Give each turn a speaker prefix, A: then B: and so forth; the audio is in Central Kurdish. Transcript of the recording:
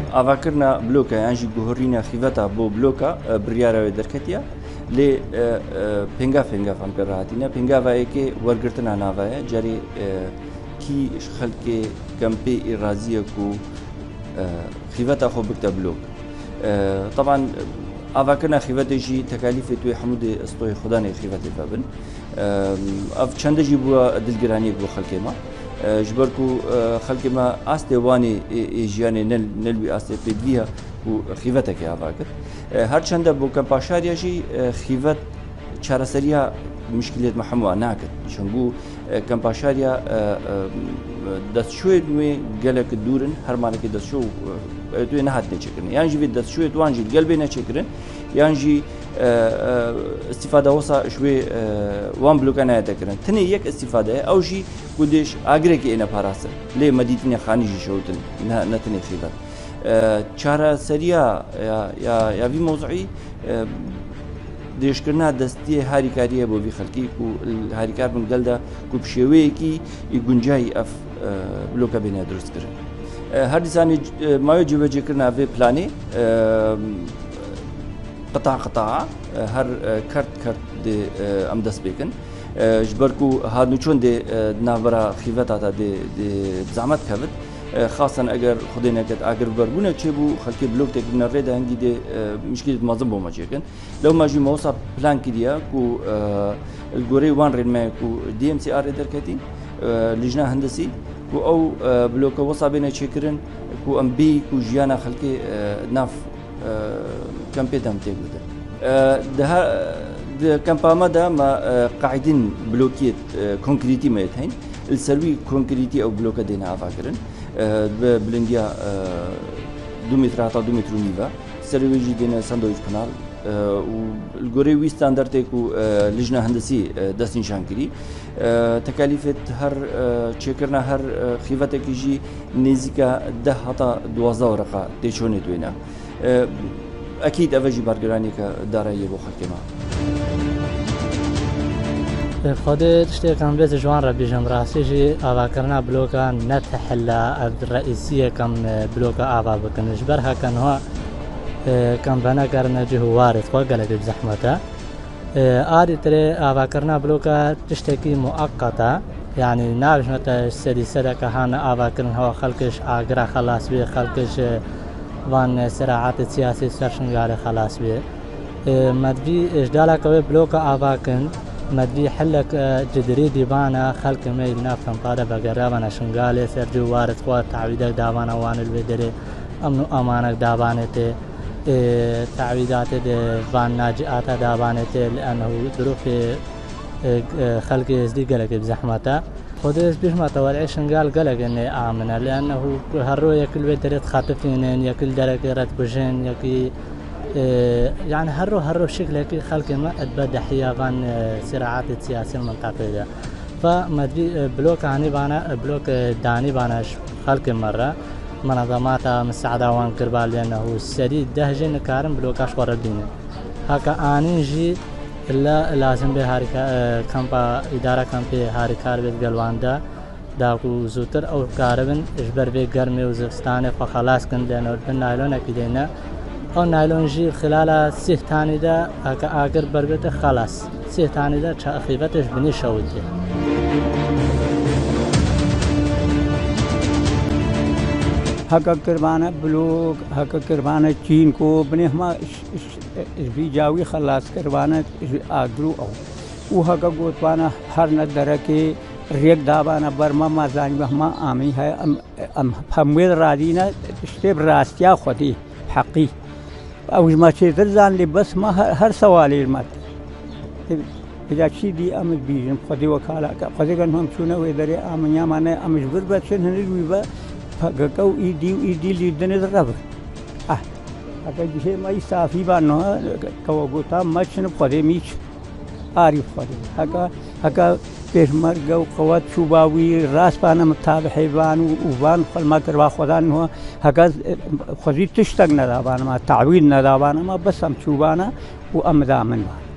A: ئاواکردنا بلۆکە یانژی گوهڕینە خیڤەتە بۆ بلۆکە بڕیارەوەی دەرکەتیە لێ پێنگا فەمکەڕاتینە پێنگاڤایەکێ وەرگرتنا ناوایە جارێ کی خەلکێ کەمپێ ئێرازیەک و خیڤەتە خۆ بکتە بلۆک طبعا ئاواکردنا خیڤەتێژی تەکالیفێ توێ هەموو دێ ئەستۆی خوددانێ خیڤەتێ بن ئەف چەندەژی بووە دلگرانیەک بۆ خەلکێمە ji ber ku xelkê me astê wanê ê jiyanê nelwî astê pêdivî û xîvetekê ava kir her çende bo kempaşariya jî xîvet çareseriya mişkilêt me hemû wan nakir çungû kempaşariya destşoyê wê gelek dûr in her malekê destşo wê nehatine çêkirin yan jî vê destşoyê wan jî gel bê neçêkirin yan jî استفاده وسا شوي وان بلوكا نايتكرن تني يك استفاده او جي قديش اگرك انا باراسه لي مديتني خاني جي شوتن نتني خيبات چارا سريا يا في موضوعي ديش كرنا دستي هاريكاريه بو في خلقي كو الهاريكار من قلدا كو بشويكي يگنجاي اف بلوكا بينا درست كرن هر ديساني ما يجب كرنا في بلاني قطع هر كرت دي ام دست بكن جبركو هادو چون دي نابرا خيفتا دي زعمت كبد خاصة اگر خدينا كت اگر بربونه تشبو خلكي بلوك تك من الريد هنگي دي مشكلة مازم بو ما جيكن لو ما جي موصا بلان كديا كو الجوري وان رين ما كو دي ام سي ار دركتي لجنة هندسي كو او بلوك وصا بينا تشكرن كو ام بي كو جيانا خلكي ناف كامبي دام تيغودا ده كامباما دا ما قاعدين بلوكيت كونكريتي ما يتهين السروي كونكريتي او بلوكا دينا افاكرن بلنديا 2 متر حتى 2 متر ونيفا سروي جي دينا ساندويتش كانال والجوري وي ستاندردكو لجنه هندسي دستين شانكري تكاليفه هر تشيكرنا هر خيفتك يجي نيزيكا ده حتى 12 ورقه تيشوني دوينا اكيد افجي برگرانی که دارایی بو خلکما
B: خود تشتي كان بيت جوان ربي جم راسي جي اوا كرنا بلوكا نتحلا الرئيسيه كم بلوكا اوا بكن جبرها كان هو كان بنا كرنا جه وارد وقالت بزحمته ادي تري اوا كرنا بلوكا تشتكي مؤقته يعني نعرف متى سدي سدك هانا اوا كرن هو خلقش اقرا خلاص بي خلقش وان صراعات السياسي سرشن على خلاص بي مدبي اجدالا كوي بلوكا افاكن مدبي حلك جدري ديبانا خلق ميل نافهم قاده بقرابنا شنغالي سرجو وارد قوات تعويدك دابانا وان البدري امنو امانك دابانتي تعويدات وان ناجئات دابانتي لانه ظروف خلق يزدي قلق بزحمته خودش بيش ما تولع شنقال قلق اني امنه لانه هرو يكل بدرت خاطفين يكل درك رد بجين يكي يعني هرو شكلك خلق ما اتبدا حيابان صراعات السياسيه المنطقيه فمدري بلوك هاني بانا بلوك داني بانا خلق مره منظمات مساعده وان كربال لانه السديد دهجن كارم بلوكاش وردين هكا انيجي إلا لازم به هاريكا كامبا إدارة كامبي هاريكار بيت قلواندا داكو زوتر أو كاربن إجبر بي قرمي وزفستاني فخلاص كن لأنه البن نايلون أكيدينا أو نايلون جي خلال سيهتاني دا أكا آقر بربيت خلاص سيهتاني دا خيبتش بني شاودي
C: هكا كربانة بلوك هكا كربانة چين کو بني هما بھی جاوی خلاص کروانا آگرو او هكا گوتوانا هر ندركي ريك دابانا برما ما زاني بهما آمي ہے همويل رادينا تشتب راستيا خودي حقي او ما چيتر زان لي بس ما هر سوالي المات اذا شي دي ام بيجن خودي وكالا خودي كان هم شنو ويدري امنيا مانا امش بربتشن هنوي با فقو ايدي ليدن الربر هكا جيه ما يسافي بانو كوغوتا ماشن خودي ميش عارف خودي هكا پێشمەرگە و قەوەت چوباوی ڕاستپانە متابحیبان و وان خەلما کردوا خۆدانەوە هەکە خۆزی تشتێک نەدابانەمە تاویل نەدابانەمە بەسەم چوبانە و ئەمدا من